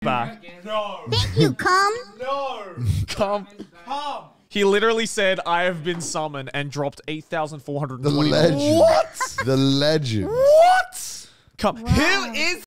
back. No. Thank you, cum. No. Come. Come. He literally said, I have been summoned and dropped 8,420. The legend. What? The legend. What? Come. Wow. Who is